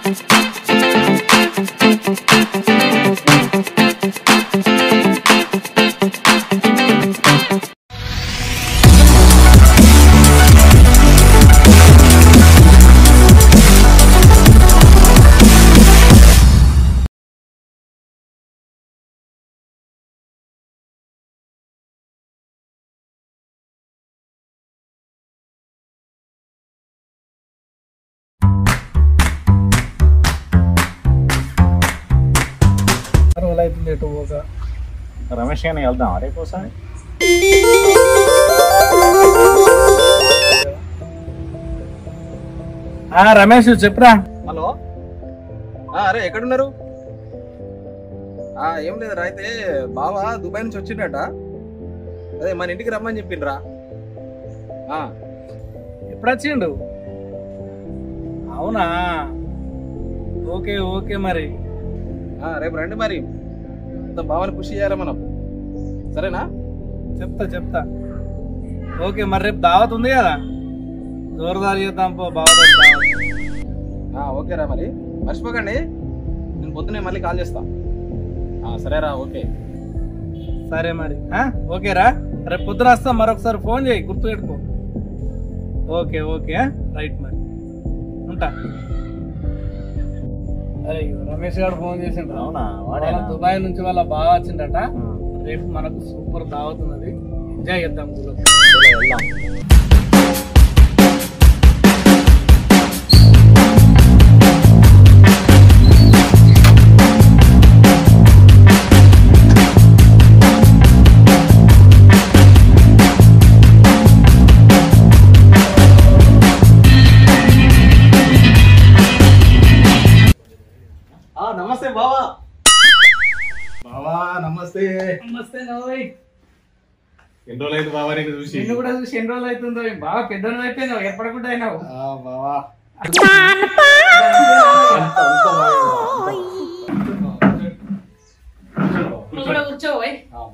రమేష్ గారిని వెళ్దాం రేపు ఒకసారి. రమేష్ చెప్పురా. హలో, అరే ఎక్కడున్నారు? ఏం లేదురా, అయితే బావా దుబాయ్ నుంచి వచ్చిండట. అదే మన ఇంటికి రమ్మని చెప్పిండ్రా. ఎప్పుడు వచ్చిండు? అవునా, ఓకే ఓకే. మరి రేపు రండి, మరి బావని ఖుషి చేయాలి మనం, సరేనా? చెప్తా. ఓకే, మరి రేపు దావత్ ఉంది కదా, జోరుదారు చేద్దాం పో బావ. ఓకేరా, మరి మర్చిపోకండి, నేను పొద్దునే మళ్ళీ కాల్ చేస్తా. సరేరా, ఓకే. సరే మరి, ఓకేరా, రేపు పొద్దున వస్తా. మరొకసారి ఫోన్ చేయి, గుర్తు పెట్టుకో. Okay okay, right. మరి ఉంటా. అరే రమేష్ గారు ఫోన్ చేసిండ్రు. అవునా? దుబాయ్ నుంచి వాళ్ళ బాగా వచ్చిందట. రేపు మనకు సూపర్ దావత్ ఉన్నది, ఎంజాయ్ చేద్దాం. వెళ్దాం. నమస్తే బావా. బావా నమస్తే. నమస్తే నోయ్. ఎన్ని రోజులు అయింది బావా నేను చూసి? నిన్ను కూడా చూసి ఎన్ని రోజులు అవుతుందో. బాగా పెద్దను అయిపోయినావు, ఎప్పటికుండా అయినావు. బావా కూర్చోవోయ్.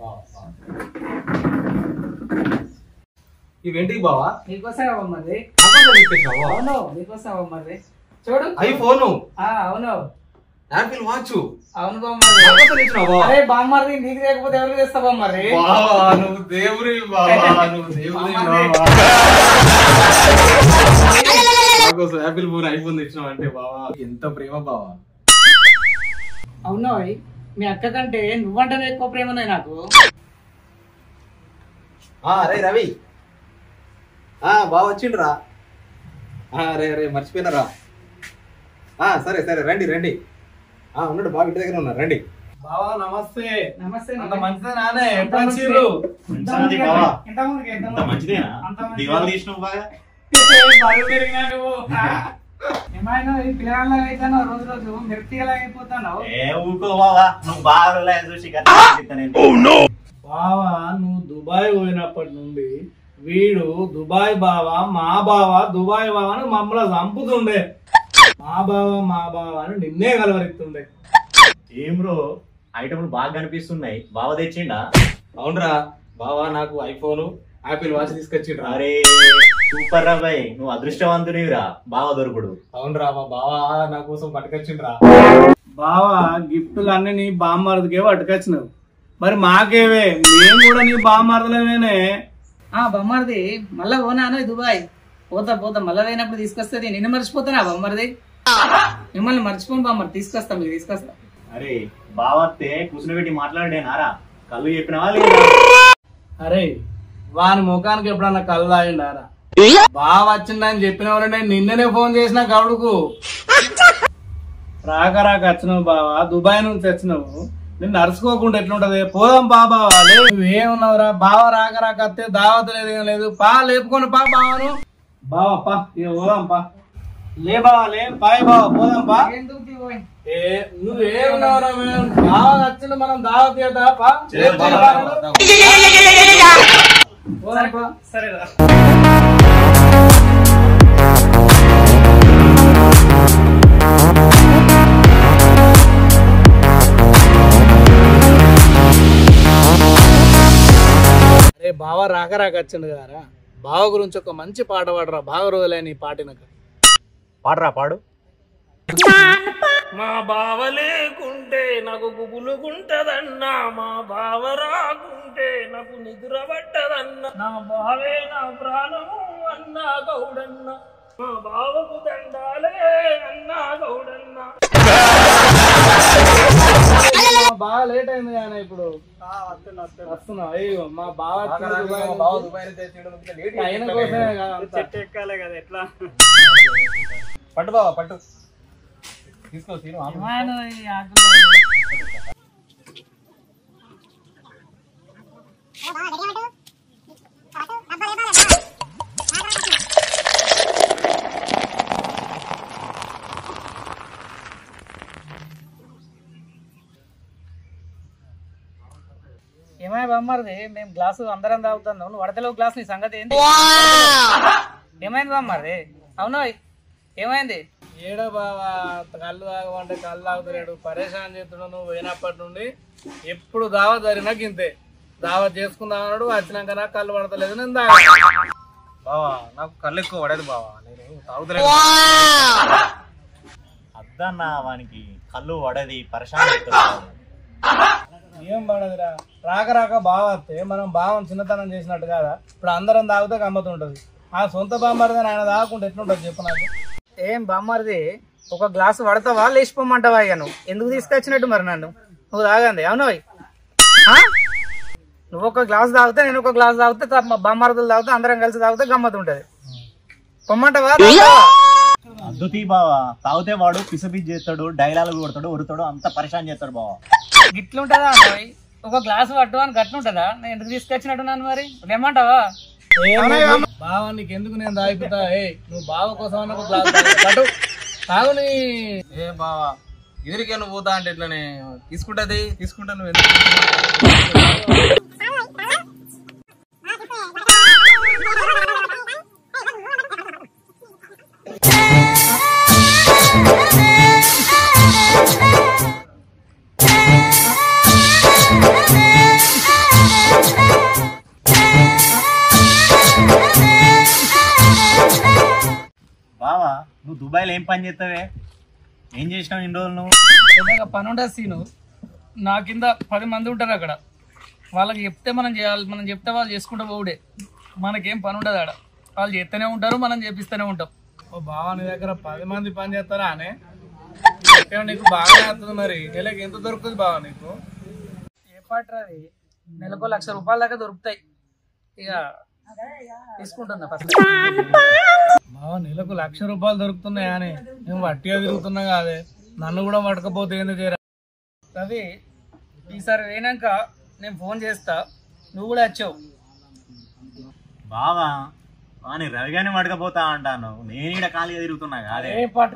ఇవేంటి బావా? నీకోసం అవ్వమ్మది. అవును, నీకోసం అవ్వమ్మది. చూడు, ఐఫోన్, అవును, యాపిల్ వాచ్. అవును బామ్మది. అరే బామ్మది, నీకు లేకపోతే ఎవరికి తెస్తా బామ్మది? నువ్వు దేవుడి బావా, నువ్వు దేవుడి నాకోసం యాపిల్ ఫోన్, ఐఫోన్ తెచ్చినావు అంటే బావా ఎంత ప్రేమ బావా. అవునా, మీ అక్క కంటే నువ్వంటేనే ఎక్కువ ప్రేమనే నాకు. రే రవి, బాగా వచ్చిండ్రా. రే మర్చిపోయినారా? సరే రండి ఉన్నాడు, బాగా ఇంటి దగ్గర ఉన్నారు, రండి. బావా నమస్తే. నమస్తే. అంత మంచిదే నానే? ఏమైనా పిల్లగా అయితాను, రోజు మెరుపుగా అయిపోతాను. బావా నువ్వు దుబాయ్ పోయినప్పటి నుండి వీడు దుబాయ్ బావా, మా బావా, దుబాయ్ బావా అని మమ్మల్ని చంపుతుండే. మా బావ అని నిన్నే కలవరిస్తుండే. ఏం బ్రో, ఐటమ్లు బాగా కనిపిస్తున్నాయి, బావ తెచ్చిండా? అవునరా, బావా నాకు ఐఫోన్, యాపిల్ వాచ్ తీసుకొచ్చిండ్రా. అరే సూపర్ రా బాయ్, నువ్వు అదృష్టవంతునివిరా బావ దొరుకుడు. అవునరా, మా బావా నా కోసం పట్టుకొచ్చిండ్రా. బావా గిఫ్ట్లు అన్ని నీ బామ్మర్దికే పట్టుకొచ్చినావు, మరి మాకేవే? మేము కూడా నీ బామ్మర్దలేవేనే. బొమ్మర్ది మళ్ళా పోనాను దుబాయ్, పోతా మళ్ళా పోయినప్పుడు తీసుకొస్తుంది. నిన్ను మర్చిపోతానా బొమ్మర్ది? మిమ్మల్ని మర్చిపోను బామ్మర్, తీసుకొస్తా, మీరు తీసుకొస్తా. అరే బావత్తే కూర్చుని పెట్టి మాట్లాడేనారా? కళ్ళు చెప్పినవా లేదా? అరే వాని ముఖానికి ఎప్పుడన్నా కళ్ళు తాగిండారా? బావ వచ్చిందని చెప్పిన వాళ్ళనే నిన్ననే ఫోన్ చేసిన గౌడుకు. రాక వచ్చినావు బావా, దుబాయ్ నుంచి వచ్చినావు, నిన్ను అరుచుకోకుండా ఎట్లుంటది? పోదాం బావా. నువ్వేమున్నావురా, బావ రాక వస్తే దావత్ లేదు, ఏం లేదు. లేపుకొని బావను. బావా పా, ఇక పోదాం పా. లే బావా, లే పాయ్ బావా, పోదాం పా. నువ్వేమున్నావురా, బావ వచ్చింది, మనం దావత్ చేద్దా పా. పోదాం పా. సరేరా. బావ రాక వచ్చిండు కదరా, బావ గురించి ఒక మంచి పాట పాడరా. బాగా రోజులే నీ పాటినక. పాడరా, పాడు. మా బావ లేకుంటే నాకు గుబులుగుంటదన్నా, మా బావ రాకుంటే నాకు నిద్ర పట్టదన్నా, నా బావే నా ప్రాణము అన్నా గౌడన్న, మా బావకు దండాలే అన్నా గౌడన్న. బాగా లేట్ అయింది కానీ ఇప్పుడు వస్తున్నా. అయ్యో మా బావ ఆయన కోసమే చెట్టు ఎక్కాలే కదా ఎట్లా? పట్టు బావా పట్టు తీసుకో తీరు ఏమై బామ్మర్ది, మేము గ్లాసు అందరం తాగుతున్నాం, నువ్వు వడతలో గ్లాస్, నీ సంగతి ఏంటి? ఏమైంది బామ్మర్ది? అవును ఏమైంది? ఏడో బావా కళ్ళు తాగమంటే కళ్ళు తాగుతలేడు, పరేషాన్ చేస్తున్నాడు. నువ్వు పోయినప్పటి నుండి ఎప్పుడు దావత్ జరిగినాక ఇంతే. దావత్ చేసుకుందాం అన్నాడు, వచ్చినాక నాకు కళ్ళు పడతలేదు, నేను తాగా. బావా నాకు కళ్ళు ఎక్కువ పడేది బావా, నేను తాగుతలేదు. అద్దన్నా వానికి కళ్ళు పడది, పరిశాన్ చేస్తాడు. ఏం పడదురా, రాక రాక బావ వస్తే మనం బావం చిన్నతనం చేసినట్టు కదా. ఇప్పుడు అందరం తాగితే గమ్మతుంటది. ఆ సొంత బామ్మరిది ఆయన తాగకుండా ఎట్లుంటది చెప్పు నాకు. ఏం బామ్మర్ది, ఒక గ్లాసు పడతావా లేచిపోమంటావా? ఇక నువ్వు ఎందుకు తీసుకొచ్చినట్టు మరి నన్ను? నువ్వు తాగండి అవును. నువ్వు ఒక గ్లాస్ తాగితే నేను ఒక గ్లాస్ తాగితే, మా బామ్మర్దులు తాగితే అందరం కలిసి తాగితే గమ్మత్ ఉంటది. పొమ్మంటావా? అద్దుతీ బావా, తాగితే వాడు పిసపిజ్ చేస్తాడు, డైలాగ్ కొడతాడు, ఉరుతాడు, అంత పరిశాన్ చేస్తాడు బావా. గిట్లుంటదా అన్నయ్య? ఒక గ్లాసు పట్టు అని గట్లుంటదా? నేను ఎందుకు తీసుకొచ్చినట్టు నన్ను మరి ఏమంటావా? బావ నీకు ఎందుకు నేను తాగిపోతా? నువ్వు బావ కోసం అన్న ఒక గ్లాస్ పట్టు తాగుని. ఏ బావా ఎదురికే నువ్వు పోతా అంటే ఇట్లనే తీసుకుంటది, తీసుకుంటా నువ్వు ఎందుకు? బావా నువ్వు దుబాయ్లో ఏం పని చేస్తావే? ఏం చేసినావు ఇన్ని రోజులు నువ్వు? ఏదైనా పని ఉండదు సీను. నా కింద 10 మంది ఉంటారు అక్కడ. వాళ్ళకి చెప్తే మనం చేయాలి, మనం చెప్తే వాళ్ళు చేసుకుంటూ పోవుడే. మనకేం పని ఉండదు ఆడ. వాళ్ళు చేస్తూనే ఉంటారు, మనం చేపిస్తూనే ఉంటాం. ఓ బావ నీ దగ్గర 10 మంది పని చేస్తారా అనే? నీకు బాగా వస్తుంది. మరి నెలకి ఎంత దొరుకుతుంది బావ నీకు? ఏ పాటది నెలకు 1,00,000 రూపాయల దాకా దొరుకుతాయి. ఇక తీసుకుంటున్నా ఫస్ట్. బావ నెలకు 1,00,000 రూపాయలు దొరుకుతున్నాయా అని? నేను వట్టిగా తిరుగుతున్నా కాదే, నన్ను కూడా పట్టకపోతే ఎందుకు? రవి, ఈసారి పోయినాక నేను ఫోన్ చేస్తా, నువ్వు కూడా వచ్చావు. బావా వాని రవిగానే పడకపోతా అంటాను, నేను ఈడ ఖాళీగా తిరుగుతున్నా కాదే.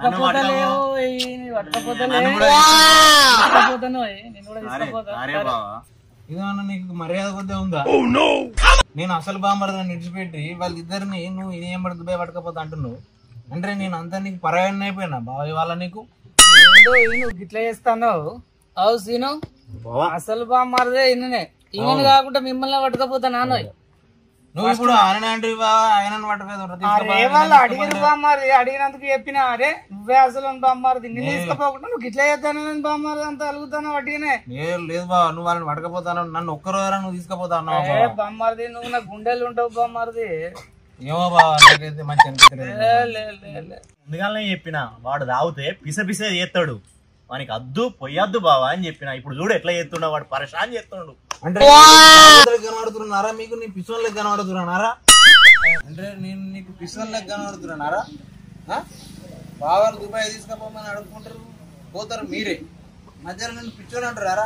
ఇదన్నా నీకు మర్యాద కొద్దే ఉందా? నేను అసలు బామ్మర్దని విడిచిపెట్టి వాళ్ళిద్దరిని నువ్వు ఇదేం పడి దుబాయ్ పడకపోతా అంటున్నావు అంటే నేను అంతా నీకు పరాయణ అయిపోయినా బావ ఇవాళ నీకు? నువ్వు గిట్లా చేస్తాను అవు సీను. అసలు బామ్మదే ఇన్ననే, ఈయన కాకుండా మిమ్మల్ని పట్టుకపోతా నాన్న. నువ్వు ఇప్పుడు ఆయన అంటే ఆయన అడిగిన బామ్మారి అడిగినందుకు చెప్పినా, అరే నువ్వే అసలు బామ్మారి నిన్ను తీసుకుపోకుండా నువ్వు గిట్లా చేస్తాను బామ్మారి అంత అలుగుతాను వడ్డీనే. లేదు బావ, నువ్వు వాళ్ళని పడకపోతాను, నన్ను ఒక్కరోజు నువ్వు తీసుకుపోతా బామ్మారిది, నువ్వు నా గుండెలు ఉంటావు బామ్మారిది. ఏమో బావ నాకైతే మంచి ముందుగానే చెప్పిన వాడు తాగితే పిసపిసే చేస్తాడు, వానికి అద్దు పొయ్యద్దు బావా అని చెప్పిన. ఇప్పుడు చూడు ఎట్లా చేస్తుండవు, వాడు పరిశాన్ చేస్తుండు. అంటే కనబడుతున్నారా మీకు? నీ పిసోళ్ళకి కనబడుతున్నారా? అంటే నేను నీకు పిసోళ్ళకి కనబడుతున్నారా? బావాలు దుబాయ్ తీసుకుపోమని అడుగుకుంటారు, పోతారు మీరే. మధ్యలో నన్ను పిచ్చోళ్ళు అంటారా?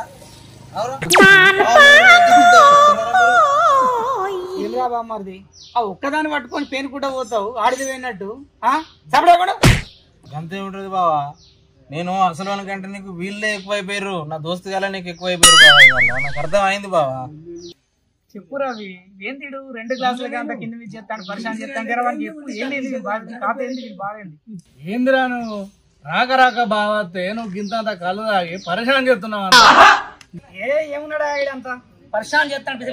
ఏమిరా బామ్మారిది, ఆ ఒక్కదాన్ని పట్టుకొని పేనుకుంటా పోతావు, ఆడిది పోయినట్టు. అంతే ఉంటుంది బావా. నేను అసలు కంటే నీకు వీళ్ళే ఎక్కువైపోయారు, నా దోస్తు గల నీకు ఎక్కువైపోయారు బావా. ఇవాళ నాకు అర్థం అయింది బావా. చెప్పు రవి, ఏం తీడు 2 గ్లాసులకి అంత కింద మీద చేస్తాను, పరిశాన్ చేస్తాను. ఏంటి కాత ఏంది బాగైంది? ఏందిరా నువ్వు రాక రాక బావతే నువ్వు గింత కళ్ళు తాగి పరిశాన్ చేస్తున్నావు? ఏమున్నాడా ఇడంత పరిశాన్ చేస్తాను?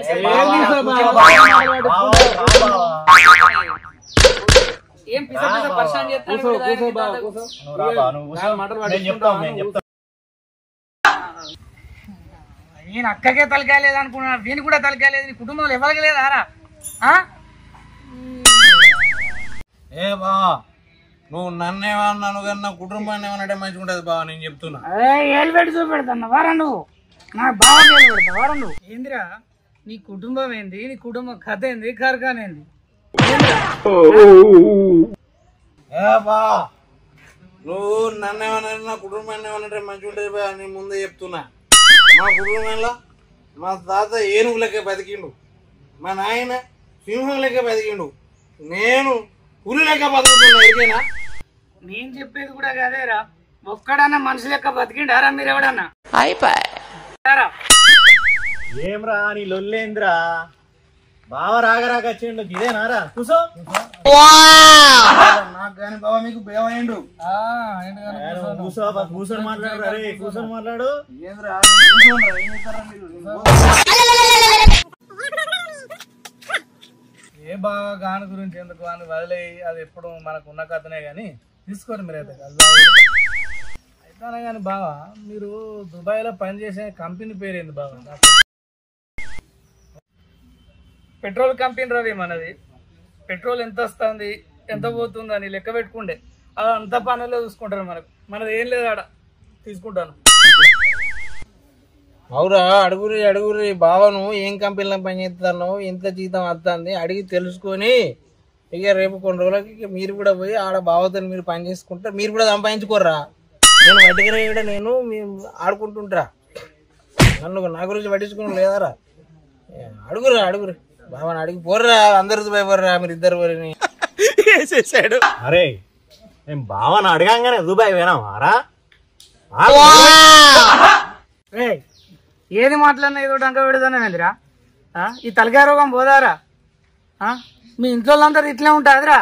ఏం పిస పిస పరిశాన్ చేస్తాను కూసో కూసో బావ కూసో నువ్వు రా బా, నువ్వు కూర్చో. మాటలు నేను చెప్తాను. నేను అక్కకే తలకాయలేదు అనుకున్నా, వీని కూడా తలకాయలేదు, నీ కుటుంబంలో ఎవరికి లేదారా? ఏ బావా నువ్వు నన్నేమన్నాను కానీ నా కుటుంబాన్ని ఏమన్నట్టే మంచిగా ఉంటది బావ, నేను చెప్తున్నా. ఏళ్ళు పెట్టి చూపెడతాను వారా నువ్వు, నాకు బాగా ఏళ్ళు పెడతా వారా నువ్వు. ఏందిరా నీ కుటుంబం ఏంది, నీ కుటుంబం కథ ఏంది, కార్ఖాన ఏంది? ఏ బావా నువ్వు నన్నేమన్నా నా కుటుంబాన్ని ఏమన్నట్టే మంచిగా ఉంటది బావ, నేను ముందే చెప్తున్నా. మా కుటుంబంలో మా తాత ఏనుగు లెక్క బతికిండు, మా నాయన సింహం లెక్క బతికిండు, నేను పులి లెక్క బతుకుతున్నా. ఎరికేనా? నేను చెప్పేది కూడా కదేరా, ఒక్కడన్నా మనిషి లెక్క బతికిండారా మీరు ఎవడన్నా? అయిపోయారా ఏం రా నీ లొల్లేంద్రా? బావ రాగరాక వచ్చిండు ఇదేనారా? కూసో. నాకు కానీ బావ మీకు భయమైండు. కూసో బా, కూర్చొని మాట్లాడు. అరే కూర్చొని మాట్లాడు. ఏంద్రా కూర్చోండ్రా, ఏం చేస్తారా మీరు? ఏ బాగా గాని గురించి ఎందుకు అని వదిలే, అది ఎప్పుడు మనకు ఉన్న కథనే కానీ తీసుకోండి మీరు అయితే అయితేనే కానీ బావా మీరు దుబాయ్లో పనిచేసే కంపెనీ పేరు ఏంది బావా? పెట్రోల్ కంపెనీ రవి మనది. పెట్రోల్ ఎంత వస్తుంది ఎంత పోతుంది అని లెక్క పెట్టుకుంటే అది అంత పనుల్లో చూసుకుంటారు. మనది ఏం లేదు ఆడ, తీసుకుంటాను. అవురా అడుగురి అడుగురి బావను ఏం కంపెనీలో పనిచేస్తాను, ఎంత జీతం వస్తుంది అడిగి తెలుసుకొని ఇక రేపు కొన్ని రోజులకి ఇక మీరు కూడా పోయి ఆడ బావతో మీరు పని చేసుకుంటారు, మీరు కూడా సంపాదించుకోర్రా. నేను వడ్డీగా నేను ఆడుకుంటుంటా, నన్ను నా గురించి పట్టించుకుని లేదారా? అడుగురా అడుగురి బావని అడిగి పోర్రా, అందరితో భయపడరా మీరు ఇద్దరు పోరని వేసేసాడు. అరే నేను బావని అడగంగానే దుబాయ్ పోయినావారా? ఏది మాట్లాడినా ఏదో అంక పెడతానేందిరా? ఈ తలకాయ రోగం పోదారా? మీ ఇంట్లో అందరు ఇట్లే ఉంటుందిరా?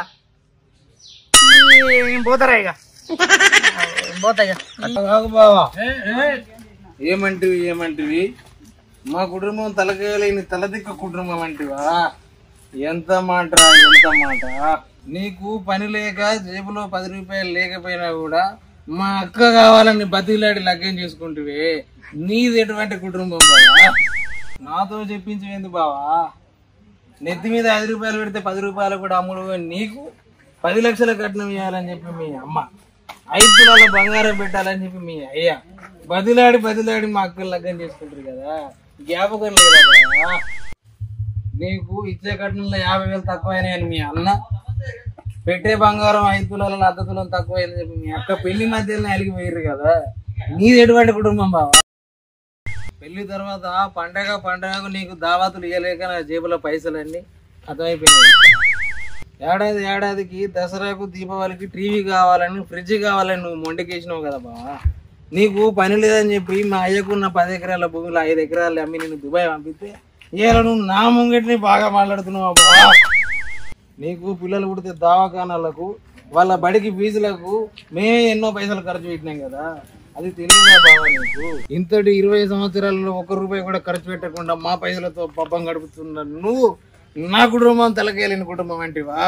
పోతారా ఇక పోతా ఇక. బావా ఏమంటివి ఏమంటివి? మా కుటుంబం తలకేయలేని తలదిక్క కుటుంబం అంటివా? ఎంత మాట ఎంత మాట. నీకు పని లేక జేబులో 10 రూపాయలు లేకపోయినా కూడా మా అక్క కావాలని బతిలాడి లగ్గం చేసుకుంటువే, నీది ఎటువంటి కుటుంబం బావా? నాతో చెప్పించేందుకు బావా? నెత్తి మీద 5 రూపాయలు పెడితే 10 రూపాయలు కూడా అమ్ముడు, నీకు 10 లక్షల కట్నం ఇవ్వాలని చెప్పి మీ అమ్మ, 5 తులాల బంగారం పెట్టాలని చెప్పి మీ అయ్యా బదిలాడి బదిలాడి మా అక్కలు లగ్గం చేసుకుంటారు కదా, జ్ఞాపకం లేదా బావా? నీకు ఇచ్చే కట్నంలో 50,000 తక్కువైనాయని మీ అన్న, పెట్టే బంగారం 5 తులాల 10 తులం తక్కువైందని చెప్పి మీ అక్క పెళ్లి మధ్యలో అలిగిపోయారు కదా, నీది ఎటువంటి కుటుంబం బావా? పెళ్లి తర్వాత పండగకు నీకు దావాతులు ఇవ్వలేక నా జేబులో పైసలన్నీ అర్థమైపోయినాయి. ఏడాదికి దసరాకు దీపావళికి టీవీ కావాలని ఫ్రిడ్జ్ కావాలని నువ్వు మొండికేసినావు కదా బావా. నీకు పని లేదని చెప్పి మా అయ్యకున్న 10 ఎకరాల భూమిలో 5 ఎకరాలు అమ్మి నేను దుబాయ్ పంపిస్తే ఇలా నువ్వు నా ముంగటిని బాగా మాట్లాడుతున్నావు బావా. నీకు పిల్లలు పుడితే దవాఖానాలకు వాళ్ళ బడికి ఫీజులకు మేమే ఎన్నో పైసలు ఖర్చు పెట్టినాం కదా, అది తెలియదా బావా నీకు? ఇంతటి 20 సంవత్సరాలలో 1 రూపాయి కూడా ఖర్చు పెట్టకుండా మా పైసలతో పబ్బం గడుపుతున్నా నువ్వు నా కుటుంబం తలకేలేని కుటుంబం అంటివా?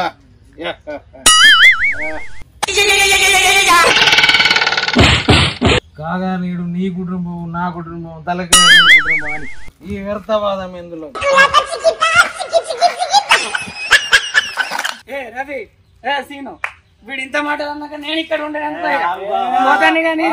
కాగా నీడు నీ కుటుంబం నా కుటుంబం తలకేలేని కుటుంబం అని ఈ వ్యర్థవాదం ఎందులో? రవి సీను వీడు ఇంత మాట అన్నాక నేను ఇక్కడ ఉండేదాన్ని కానీ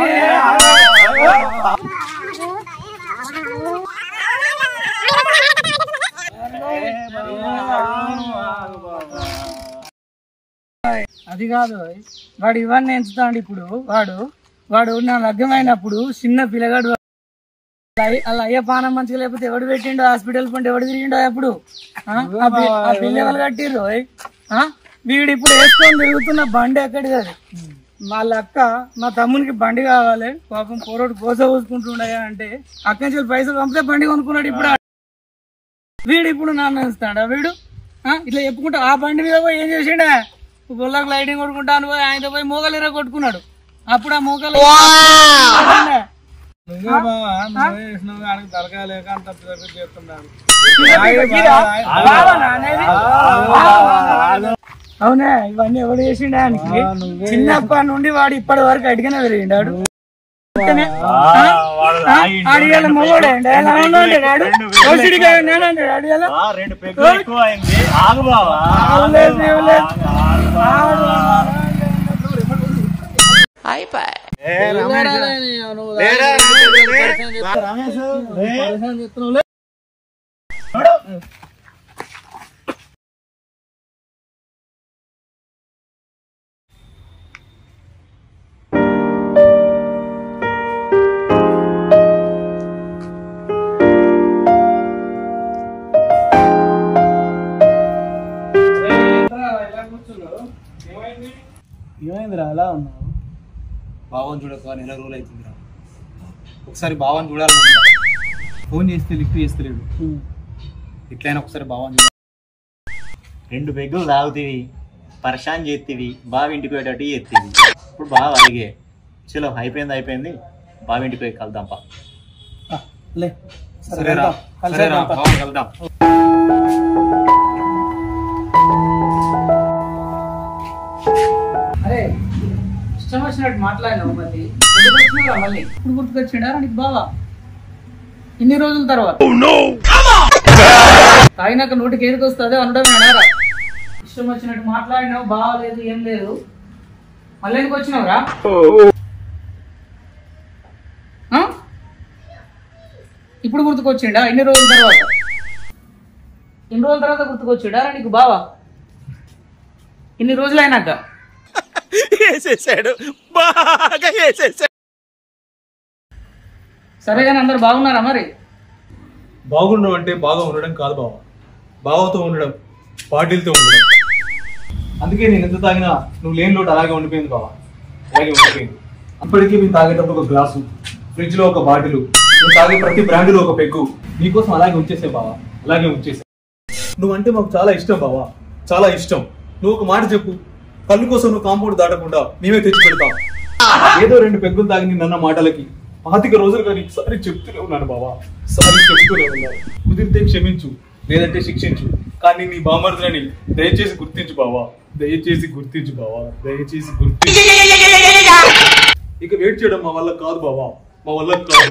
అది కాదు. వాడు ఇవన్నీ ఎంచుతాడు. ఇప్పుడు వాడు నా లగ్నమైనప్పుడు చిన్న పిల్లగాడు, అలా అయ్యే పానం మంచిగా లేకపోతే ఎవడు పెట్టిండో, హాస్పిటల్ పంటే ఎవడు తిరిగిండో అప్పుడు ఆ పిల్ల ఎవరు కట్టిర్రు. వీడు ఇప్పుడు వేసుకొని తిరుగుతున్న బండి ఎక్కడిది? అది వాళ్ళ అక్క మా తమ్మునికి బండి కావాలి, పాపం పోరోడు కోస పోసుకుంటుండయా అంటే అక్క నుంచి పైసలు పంపితే బండి కొనుక్కున్నాడు. ఇప్పుడు వీడు ఇప్పుడు నాన్న ఇస్తాడా? వీడు ఇట్లా చెప్పుకుంటా ఆ బండి మీద పోయి ఏం చేసిండే, బొల్లకు లైటింగ్ కొట్టుకుంటాను పోయి ఆయనతో పోయి మోగలు ఇర కొట్టుకున్నాడు. అప్పుడు ఆ మోగలు తలకాయ లేక అంత చేస్తున్నాడు. అవునా ఇవన్నీ ఎవడు చేసిండు ఆయనకి చిన్నప్పటి నుండి వాడు ఇప్పటి వరకు అడిగినా పెరిగిండాడు అడిగాల మొగోడే అడిగాల 2 పెగ్గులు ఎక్కువ అయింది ఆగు బావా ఏమైందిరా అలా ఉన్నావు? బావని చూడక నెల రోజులు అవుతుందిరా. ఒకసారి బావని చూడాలనుకుంటా, ఫోన్ చేస్తే లిఫ్ట్ చేస్తలేడు. ఇట్లయినా ఒకసారి బావని చూడాలి. 2 పెగ్గులు తాగుతీవి, పరిశాన్ చేస్తీవి, బావి ఇంటికి పోయేటట్టు చేస్తీవి. ఇప్పుడు బాగా అడిగే చలో అయిపోయింది బావి ఇంటికి పోయి కలుద్దాంపా. సరేరా బావని కలుద్దాం. అరే ఇష్టం వచ్చినట్టు మాట్లాడినావు మళ్ళీ మళ్ళీ ఇప్పుడు గుర్తుకొచ్చిండా నీకు బావా ఇన్ని రోజుల తర్వాత తాగినాక నోటికి ఏదికి వస్తుంది అనడం అడారా ఇష్టం వచ్చినట్టు మాట్లాడినావు బావ లేదు ఏం లేదు మళ్ళీ ఎందుకు వచ్చినావురా ఇప్పుడు గుర్తుకొచ్చిండా ఇన్ని రోజుల తర్వాత గుర్తుకొచ్చిండా నీకు బావా ఇన్ని రోజులు అయినాక సరే కానీ అందరు బాగున్నారా మరి బాగుండడం అంటే బాగా ఉండడం కాదు బావ, బావతో ఉండడం, పార్టీలతో ఉండడం. అందుకే నేను ఎంత తాగినా నువ్వు లేని లోటు అలాగే ఉండిపోయింది బావ, అలాగే ఉండిపోయింది. అప్పటికీ మేము తాగేటప్పుడు ఒక గ్లాసు, ఫ్రిడ్జ్ లో ఒక బాటిల్, నువ్వు తాగే ప్రతి బ్రాండ్లో ఒక పెగ్గు నీకోసం అలాగే ఉంచేసే బావ, అలాగే ఉంచేసే. నువ్వంటే మాకు చాలా ఇష్టం బావ, చాలా ఇష్టం. నువ్వు ఒక మాట చెప్పు, కళ్ళు కోసం నువ్వు కాంపౌండ్ దాటకుండా మేమే తెచ్చి పెడతాం. ఏదో 2 పెగ్గులు తాగి నిన్న మాటలకి 25 రోజులుగా నీకు సారీ చెప్తూనే ఉన్నాను బావా, సారీ చెప్తూనే ఉన్నాను. కుదిరితే క్షమించు, లేదంటే శిక్షించు, కానీ నీ బామర్దులని దయచేసి గుర్తించు బావా, దయచేసి గుర్తించు బావా, దయచేసి గుర్తించు. ఇక వెయిట్ చేయడం మా వల్ల కాదు బావా, మా వల్ల కాదు.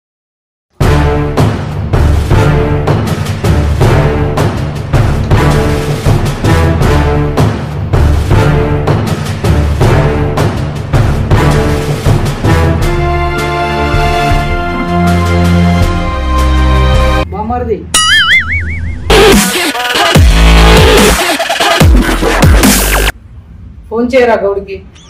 బామర్ది ఫోన్ చేయరా గౌడికి.